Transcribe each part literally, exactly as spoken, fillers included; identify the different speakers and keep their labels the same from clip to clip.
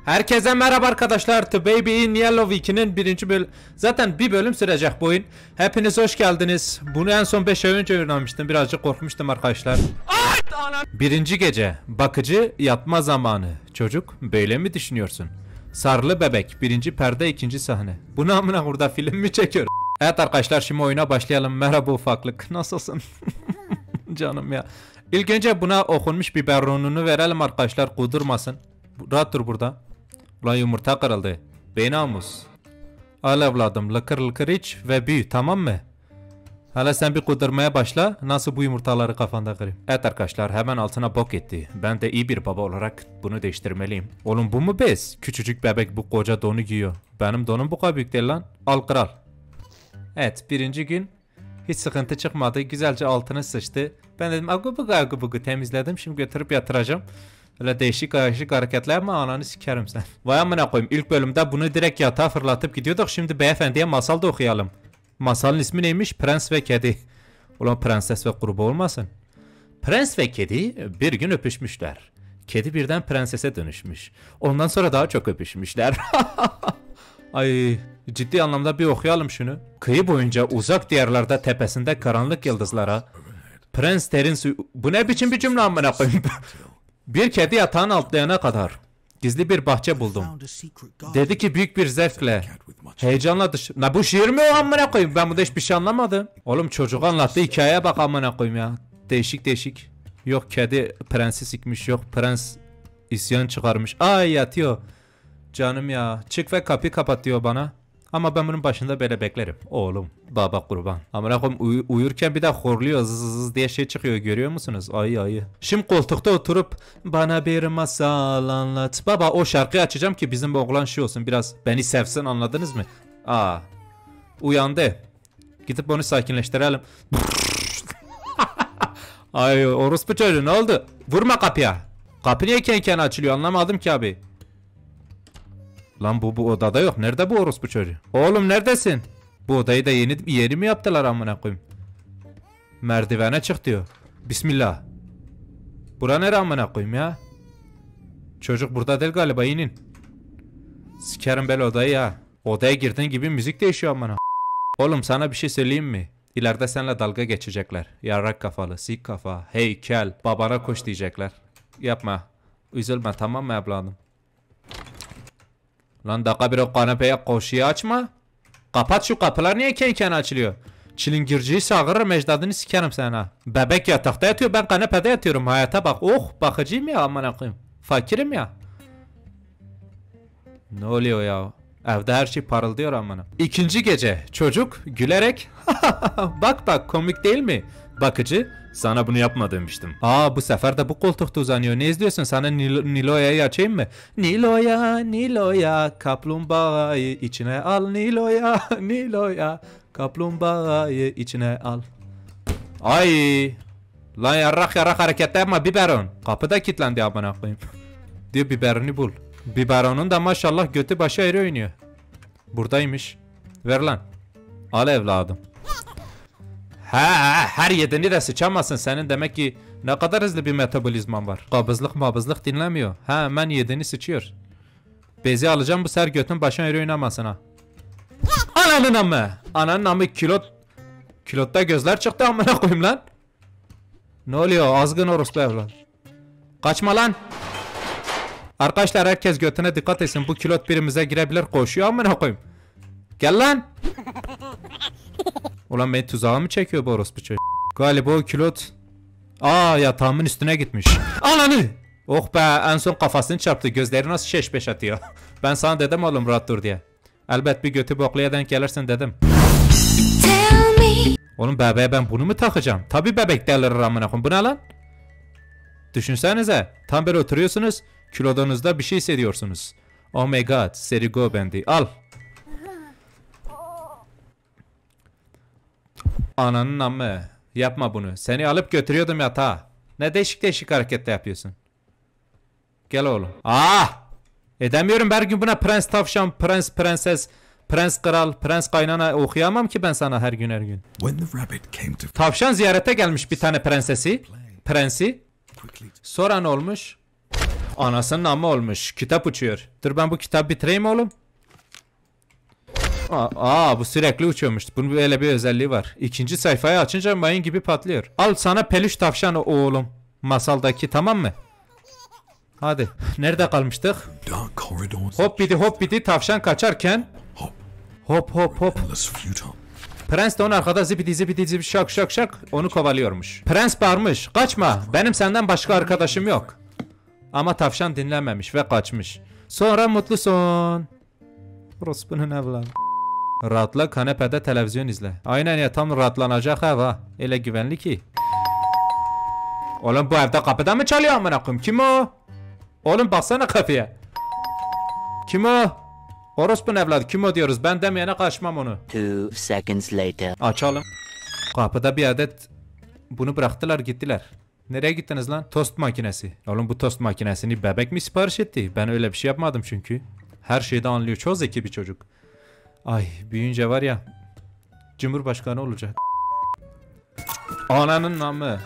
Speaker 1: Herkese merhaba arkadaşlar. The Baby in Yellow iki'nin birinci bölüm. Zaten bir bölüm sürecek bu oyun. Hepiniz hoş geldiniz. Bunu en son beş ay önce oynamıştım. Birazcık korkmuştum arkadaşlar. Birinci gece. Bakıcı yatma zamanı. Çocuk böyle mi düşünüyorsun? Sarılı bebek. Birinci perde ikinci sahne. Bunu amına burada film mi çekiyor? Evet arkadaşlar şimdi oyuna başlayalım. Merhaba ufaklık. Nasılsın? Canım ya. İlk önce buna okunmuş biberonunu verelim arkadaşlar. Kudurmasın. Rahat dur burada. Ulan yumurta kırıldı. Bey namus. Al evladım lıkır lıkır iç ve büyü, tamam mı? Hala sen bir kudurmaya başla. Nasıl bu yumurtaları kafanda kırayım? Evet arkadaşlar hemen altına bok etti. Ben de iyi bir baba olarak bunu değiştirmeliyim. Oğlum bu mu bez? Küçücük bebek bu koca donu giyiyor. Benim donum bu kadar büyük değil lan. Al kral. Evet birinci gün hiç sıkıntı çıkmadı. Güzelce altına sıçtı. Ben dedim agu bugu agu bugu temizledim. Şimdi götürüp yatıracağım. Öyle değişik değişik hareketler mi, ananı sikerim sen. Vay amına koyayım, ilk bölümde bunu direkt yatağa fırlatıp gidiyorduk. Şimdi beyefendiye masal da okuyalım. Masalın ismi neymiş? Prens ve Kedi. Ulan prenses ve kurbağa olmasın. Prens ve kedi bir gün öpüşmüşler. Kedi birden prensese dönüşmüş. Ondan sonra daha çok öpüşmüşler. Ay ciddi anlamda bir okuyalım şunu. Kıyı boyunca uzak diyarlarda tepesinde karanlık yıldızlara Prens terin suyu... Bu ne biçim bir cümle amına koyayım? Bir kedi yatağın altlayana kadar gizli bir bahçe buldum. Dedi ki büyük bir zevkle, heyecanla dış... Na bu şiir mi o amına koyayım? Ben burada hiçbir şey anlamadım. Oğlum çocuk anlattı, hikayeye bak amına koyayım ya. Değişik değişik. Yok kedi prensi sikmiş, yok prens isyan çıkarmış. Ay yatıyor. Canım ya. Çık ve kapıyı kapat diyor bana. Ama ben bunun başında böyle beklerim. Oğlum baba kurban. Amına koyayım uy uyurken bir de horluyor zız zız diye şey çıkıyor, görüyor musunuz? Ay ay. Şimdi koltukta oturup bana bir masal anlat. Baba o şarkıyı açacağım ki bizim bu oğlan şey olsun, biraz beni sevsin, anladınız mı? Aa. Uyandı. Gidip onu sakinleştirelim. Ay orospu çocuğu ne oldu? Vurma kapıya. Kapı niye kendi açılıyor anlamadım ki abi. Lan bu bu odada yok. Nerede bu orospu çocuğu? Oğlum neredesin? Bu odayı da yeni yeri mi yaptılar amına koyayım? Merdivene çık diyor. Bismillah. Bura nere amına koyayım ya? Çocuk burada değil galiba, inin. Sikerim böyle odayı ya. Odaya girdiğin gibi müzik değişiyor amına. Oğlum sana bir şey söyleyeyim mi? İleride seninle dalga geçecekler. Yarrak kafalı, sik kafa, heykel, babana koş diyecekler. Yapma. Üzülme tamam mı evladım? Lan dakika bir o kanepeye koşuyu açma. Kapat şu kapılar, niye kendi açılıyor? Çilingirciyi sağırırım, ecdadını sikerim sana. Bebek yatakta yatıyor, ben kanepede yatıyorum. Hayata bak. Oh bakıcıyım ya amına koyayım. Fakirim ya. Ne oluyor ya? Evde her şey parıldıyor amına. İkinci gece çocuk gülerek bak bak komik değil mi? Bakıcı sana bunu yapma demiştim. Aa bu sefer de bu koltukta uzanıyor. Ne izliyorsun? Sana Nil Niloya'yı açayım mı? Niloya Niloya kaplumbağayı içine al. Niloya Niloya kaplumbağayı içine al. Ay lan yarrak yarrak hareket yapma biberon. Kapıda kilitlendi amına koyayım. Diyor biberoni bul. Biberonun da maşallah götü başı ayrı oynuyor. Buradaymış. Ver lan. Al evladım. Ha, her yediğini de sıçamazsın senin, demek ki ne kadar hızlı bir metabolizman var. Kabızlık mabızlık dinlemiyor. Ha, hemen yediğini sıçıyor. Bezi alacağım bu sefer götün başına ayrı oynamasın ha. Ananın amı. Ananın amı kilot. Kilotta gözler çıktı amına koyayım lan. Ne oluyor azgın orospu evlat. Kaçma lan. Arkadaşlar herkes götüne dikkat etsin, bu kilot birimize girebilir, koşuyor amına koyayım. Gel lan. Ulan beni tuzağa mı çekiyor bu orospu çocuğu? Galiba o kilot. Aa yatağımın üstüne gitmiş. Ananı. Oh be, en son kafasını çarptı, gözleri nasıl şeş beş atıyor. Ben sana dedim oğlum rahat dur diye. Elbet bir götü bokluya denk gelirsin dedim. Oğlum bebeğe ben bunu mu takacağım? Tabi bebek delirir amına koyayım. Bu ne lan? Düşünsenize tam böyle oturuyorsunuz, kilodunuzda bir şey hissediyorsunuz. Oh my god, Serigo bendi. Al. Ananın amı. Yapma bunu. Seni alıp götürüyordum yatağa. Ne değişik değişik hareketler yapıyorsun. Gel oğlum. Ah! Edemiyorum her gün buna prens tavşan, prens prenses, prens kral, prens kaynana okuyamam ki ben sana her gün her gün. Tavşan ziyarete gelmiş bir tane prensesi. Prensi. Sonra ne olmuş? Anasının namı olmuş. Kitap uçuyor. Dur ben bu kitabı bitireyim oğlum. Aa, aa bu sürekli uçuyormuş. Bunun böyle bir özelliği var. İkinci sayfayı açınca mayın gibi patlıyor. Al sana peluş tavşan oğlum. Masaldaki, tamam mı? Hadi. Nerede kalmıştık? Hop bidi hop bidi tavşan kaçarken. Hop hop hop. Prens de onun arkada zibidi zibidi zibidi şak şak şak onu kovalıyormuş. Prens bağırmış. Kaçma. Benim senden başka arkadaşım yok. Ama tavşan dinlememiş ve kaçmış. Sonra mutlu son. Rospu'nun evladı. Rahatla, kanepede televizyon izle. Aynen ya, tam rahatlanacak ev ha. Öyle güvenli ki. Oğlum bu evde kapıda mı çalıyor amına koyayım? Kim o? Oğlum baksana kapıya. Kim o? Orospu'nun evladı, kim o diyoruz? Ben demeyene kaçmam onu.
Speaker 2: Two seconds later.
Speaker 1: Açalım. Kapıda bir adet bunu bıraktılar gittiler. Nereye gittiniz lan? Tost makinesi. Oğlum bu tost makinesini bebek mi sipariş etti? Ben öyle bir şey yapmadım çünkü. Her şeyde anlıyor. Çok zeki bir çocuk. Ay büyüyünce var ya, Cumhurbaşkanı olacak. Ananın namı.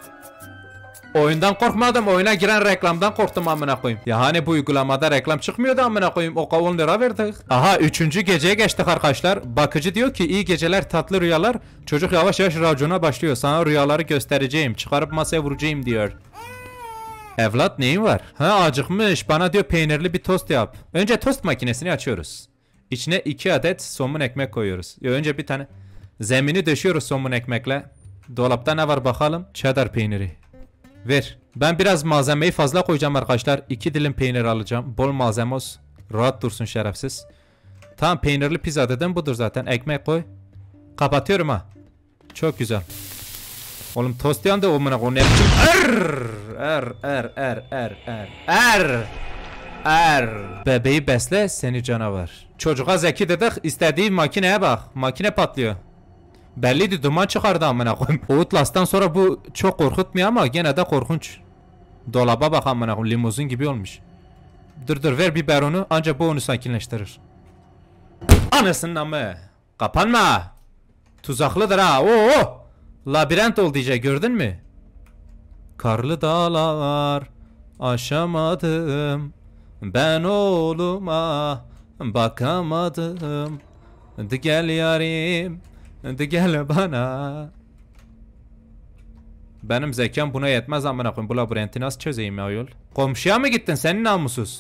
Speaker 1: Oyundan korkmadım. Oyuna giren reklamdan korktum amına koyayım. Ya hani bu uygulamada reklam çıkmıyordu amına koyayım. O on lira verdik. Aha üçüncü geceye geçtik arkadaşlar. Bakıcı diyor ki iyi geceler tatlı rüyalar. Çocuk yavaş yavaş racona başlıyor. Sana rüyaları göstereceğim. Çıkarıp masaya vuracağım diyor. Evlat neyin var? Ha acıkmış. Bana diyor peynirli bir tost yap. Önce tost makinesini açıyoruz. İçine iki adet somun ekmek koyuyoruz. Ya önce bir tane. Zemini döşüyoruz somun ekmekle. Dolapta ne var bakalım? Cheddar peyniri. Ver. Ben biraz malzemeyi fazla koyacağım arkadaşlar. İki dilim peynir alacağım. Bol malzeme olsun. Rahat dursun şerefsiz. Tamam, peynirli pizza dedim, budur zaten. Ekmek koy. Kapatıyorum ha. Çok güzel. Oğlum tost yandı o mına koyun. Er er er er er er er er. Bebeği besle seni canavar. Çocuğa zeki dedik, istediği makineye bak. Makine patlıyor. Belliydi, duman çıkardı amına koyayım. Outlast'tan sonra bu çok korkutmuyor ama gene de korkunç. Dolaba bak amına koyayım, limuzin gibi olmuş. Dur dur ver biberonu, ancak bu onu sakinleştirir. Anasının amı. Kapanma. Tuzaklıdır ha. Oo! Labirent oldu iyice, gördün mü? Karlı dağlar aşamadım. Ben oğluma bakamadım. De gel yarim. De gel bana. Benim zekam buna yetmez amına koyayım. Bu labirenti nasıl çözeyim ya yol? Komşuya mı gittin senin namussuz?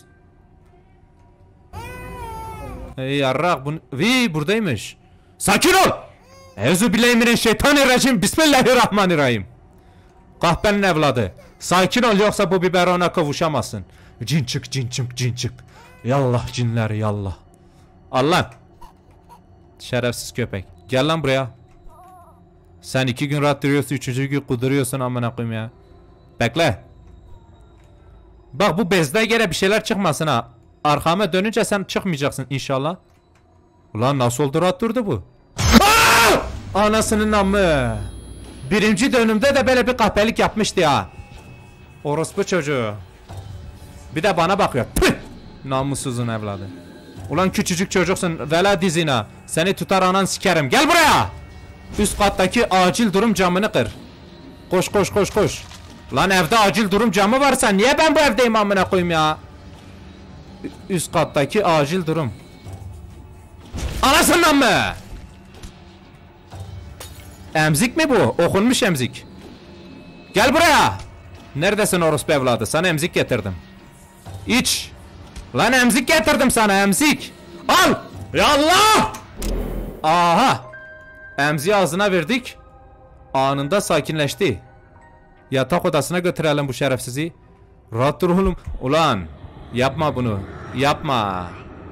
Speaker 1: Ey yarrak bunu... Vii buradaymış. Sakin ol! Euzubillahimineşşeytanirracim. Bismillahirrahmanirrahim. Kahpenin evladı. Sakin ol yoksa bu biberona kavuşamazsın. Cin çık cin çık cin çık. Yallah cinler yallah. Allah. Şerefsiz köpek. Gel lan buraya. Sen iki gün rahat duruyorsun, üçüncü gün kuduruyorsun amına koyayım ya. Bekle. Bak bu bezde gene bir şeyler çıkmasın ha. Arkama dönünce sen çıkmayacaksın inşallah. Ulan nasıl oldu rahat durdu bu? Aa! Anasının amı. Birinci dönümde de böyle bir kahpelik yapmıştı ya. Orospu çocuğu. Bir de bana bakıyor. Püh! Namussuzun evladı. Ulan küçücük çocuksun, vela dizina. Seni tutar anan sikerim. Gel buraya. Üst kattaki acil durum camını kır. Koş koş koş koş. Lan evde acil durum camı varsa niye ben bu evdeyim amına koyayım ya? Üst kattaki acil durum. Anasından mı? Emzik mi bu? Okunmuş emzik. Gel buraya. Neredesin orospu evladı? Sana emzik getirdim. İç. Lan emzik getirdim sana, emzik. Al. Ya Allah. Aha. Emziği ağzına verdik. Anında sakinleşti. Yatak odasına götürelim bu şerefsizi. Rahat dur oğlum. Ulan yapma bunu. Yapma.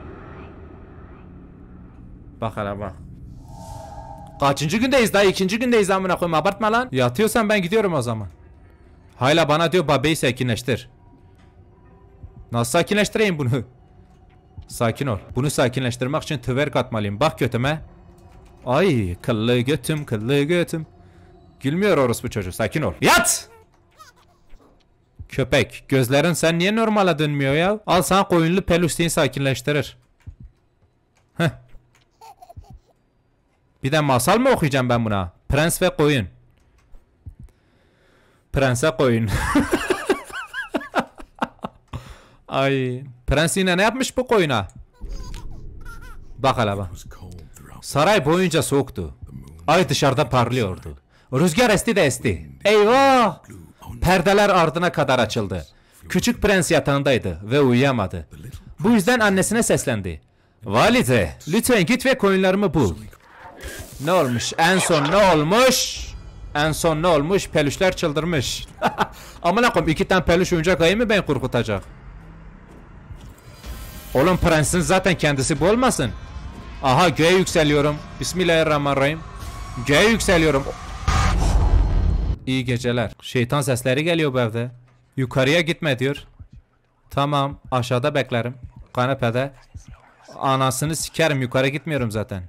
Speaker 1: Bak hele bak. Kaçıncı gündeyiz daha? İkinci gündeyiz amına koyayım, abartma lan. Yatıyorsan ben gidiyorum o zaman. Hala bana diyor babayı sakinleştir. Nasıl sakinleştireyim bunu? Sakin ol. Bunu sakinleştirmek için twerk atmalıyım. Bak götüme. Ay kıllı götüm kıllı götüm. Gülmüyor orospu çocuğu, sakin ol. Yat! Köpek gözlerin sen niye normale dönmüyor ya? Al sana koyunlu peluş seni sakinleştirir. Heh. Bir de masal mı okuyacağım ben buna? Prens ve koyun. Prense koyun. Ay, prens yine ne yapmış bu koyuna? Bak hele bak. Saray boyunca soğuktu. Ay dışarıda parlıyordu. Rüzgar esti de esti. Eyvah! Perdeler ardına kadar açıldı. Küçük prens yatağındaydı ve uyuyamadı. Bu yüzden annesine seslendi. Valide, lütfen git ve koyunlarımı bul. Ne olmuş? En son ne olmuş? En son ne olmuş? Peluşlar çıldırmış. Amına koyayım, iki tane peluş oyuncak ayı mı ben korkutacak? Oğlum prensin zaten kendisi bu olmasın. Aha göğe yükseliyorum. Bismillahirrahmanirrahim. Göğe yükseliyorum. İyi geceler. Şeytan sesleri geliyor bu evde. Yukarıya gitme diyor. Tamam, aşağıda beklerim. Kanepede. Anasını sikerim, yukarı gitmiyorum zaten.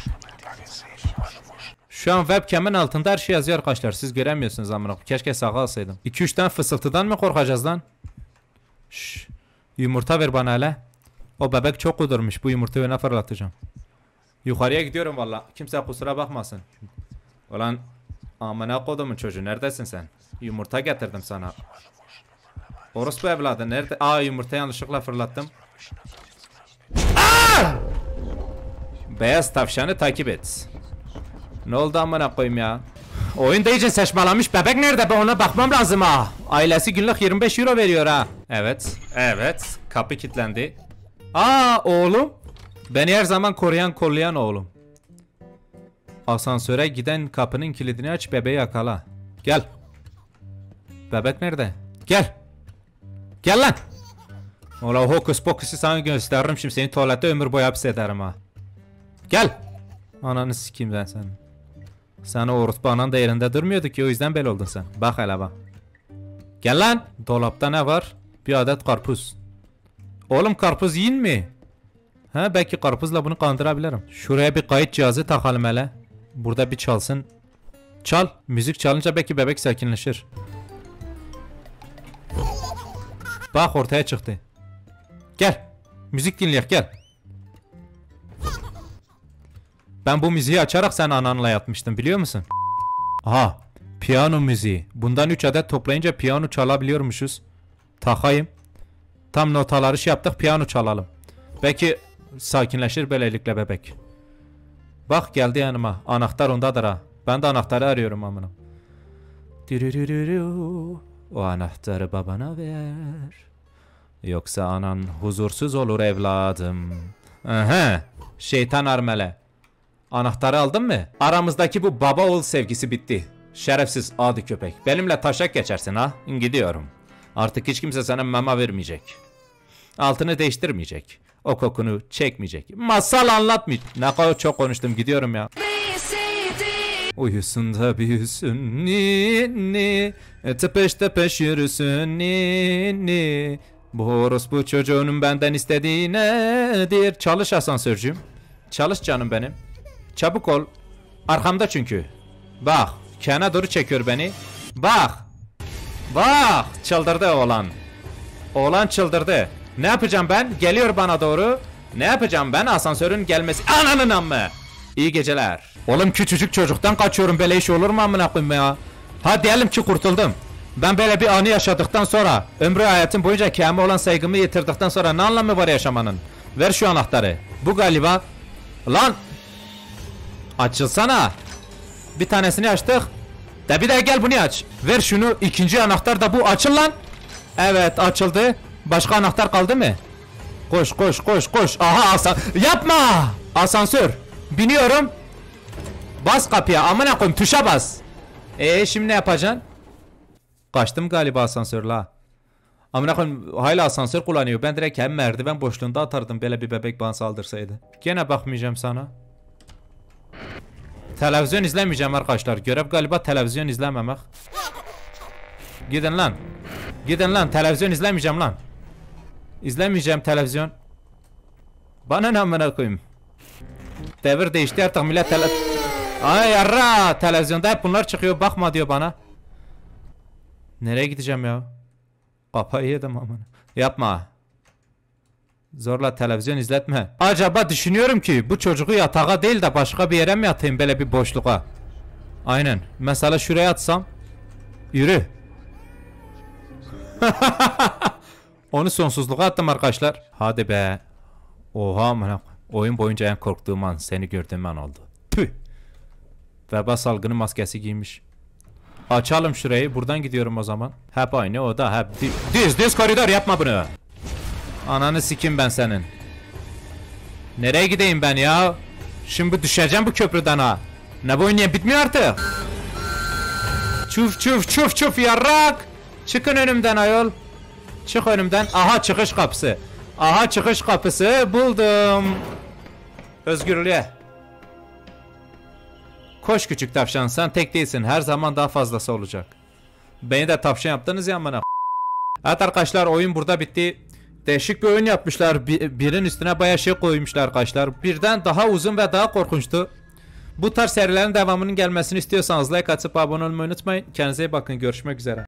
Speaker 1: Şu an webcam'in altında her şey yazıyor arkadaşlar. Siz göremiyorsunuz amına. Keşke sağa alsaydım. iki üç tane fısıltıdan mı korkacağız lan? Şşş. Yumurta ver bana hele. O bebek çok kudurmuş. Bu yumurtayı ne fırlatacağım. Yukarıya gidiyorum valla. Kimse kusura bakmasın. Ulan amına kodumun çocuğu, neredesin sen? Yumurta getirdim sana. Orospu evladı nerede? Aa, yumurtayı yanlışlıkla fırlattım. Aa! Beyaz tavşanı takip et. Ne oldu amına koyayım ya? Oyunda iyice saçmalamış. Bebek nerede? Ben ona bakmam lazım ha. Ailesi günlük yirmi beş euro veriyor ha. Evet. Evet. Kapı kilitlendi. Aa, oğlum. Beni her zaman koruyan kollayan oğlum. Asansöre giden kapının kilidini aç, bebeği yakala. Gel. Bebek nerede? Gel. Gel lan. Ola hokus pokusu sana gösteririm şimdi, seni tuvalette ömür boyu hapis ederim ha. Gel. Ananı sikeyim ben senin. Sana orospu anan da yerinde durmuyordu ki, o yüzden böyle oldun sen. Bak hele bak. Gel lan. Dolapta ne var? Bir adet karpuz. Oğlum karpuz yiyin mi? Ha, belki karpuzla bunu kandırabilirim. Şuraya bir kayıt cihazı takalım hele. Burada bir çalsın. Çal. Müzik çalınca belki bebek sakinleşir. Bak ortaya çıktı. Gel. Müzik dinleyek gel. Ben bu müziği açarak sen ananla yatmıştım, biliyor musun? Aha. Piyano müziği. Bundan üç adet toplayınca piyano çalabiliyormuşuz. Takayım. Tam notaları şey yaptık, piyano çalalım. Belki sakinleşir böylelikle bebek. Bak geldi yanıma. Anahtar ondadır ha. Ben de anahtarı arıyorum amına. O anahtarı babana ver. Yoksa anan huzursuz olur evladım. Aha. Şeytan armele. Anahtarı aldın mı? Aramızdaki bu baba oğul sevgisi bitti. Şerefsiz adi köpek. Benimle taşak geçersin ha. Gidiyorum. Artık hiç kimse sana mama vermeyecek. Altını değiştirmeyecek. O kokunu çekmeyecek. Masal anlatmayacak. Ne kadar çok konuştum, gidiyorum ya. Uyusun da büyüsün ninni. Tepeş tepeş yürüsün ninni. Bu orospu çocuğunun benden istediği nedir? Çalış asansörcüğüm. Çalış canım benim. Çabuk ol. Arkamda çünkü. Bak. Kenar doğru çekiyor beni. Bak. Bak. Çıldırdı oğlan. Oğlan çıldırdı. Ne yapacağım ben? Geliyor bana doğru. Ne yapacağım ben? Asansörün gelmesi. Ananın ammı. İyi geceler. Oğlum küçücük çocuktan kaçıyorum. Böyle iş olur mu amına koyayım ya? Ha diyelim ki kurtuldum. Ben böyle bir anı yaşadıktan sonra, ömrü hayatım boyunca kıyama olan saygımı yitirdikten sonra ne anlamı var yaşamanın? Ver şu anahtarı. Bu galiba. Lan. Açılsana. Bir tanesini açtık. De bir daha gel bunu aç. Ver şunu. İkinci anahtar da bu. Açıl lan. Evet açıldı. Başka anahtar kaldı mı? Koş koş koş koş. Aha asan. Yapma. Asansör. Biniyorum. Bas kapıya. Amına koyayım, tuşa bas. Eee şimdi ne yapacaksın? Kaçtım galiba asansörle. Amına koyayım, hala asansör kullanıyor. Ben direkt hem merdiven boşluğunda atardım böyle bir bebek bana saldırsaydı. Gene bakmayacağım sana. Televizyon izlemeyeceğim arkadaşlar. Görev galiba televizyon izlememek. Gidin lan. Gidin lan, televizyon izlemeyeceğim lan. İzlemeyeceğim televizyon. Bana ne amına koyayım. Devir değişti artık, millet tele... Ay yarra, televizyonda hep bunlar çıkıyor, bakma diyor bana. Nereye gideceğim ya? Kafayı yedim amına. Yapma. Zorla televizyon izletme. Acaba düşünüyorum ki bu çocuğu yatağa değil de başka bir yere mi yatayım, böyle bir boşluğa? Aynen. Mesela şuraya atsam. Yürü. Onu sonsuzluğa attım arkadaşlar. Hadi be. Oha amına. Oyun boyunca en korktuğum an seni gördüğüm an oldu. Püh. Veba salgını maskesi giymiş. Açalım şurayı. Buradan gidiyorum o zaman. Hep aynı o da hep di düz düz koridor, yapma bunu. Ananı sikim ben senin. Nereye gideyim ben ya? Şimdi düşeceğim bu köprüden ha. Ne bu oyun niye bitmiyor artık? Çuf çuf çuf çuf yarrak. Çıkın önümden ayol. Çık önümden. Aha çıkış kapısı. Aha çıkış kapısı buldum. Özgürlüğe. Koş küçük tavşan, sen tek değilsin. Her zaman daha fazlası olacak. Beni de tavşan yaptınız ya bana. Evet arkadaşlar, oyun burada bitti. Değişik bir oyun yapmışlar. Bir, birin üstüne bayağı şey koymuşlar arkadaşlar. Birden daha uzun ve daha korkunçtu. Bu tarz serilerin devamının gelmesini istiyorsanız like atıp abone olmayı unutmayın. Kendinize iyi bakın. Görüşmek üzere.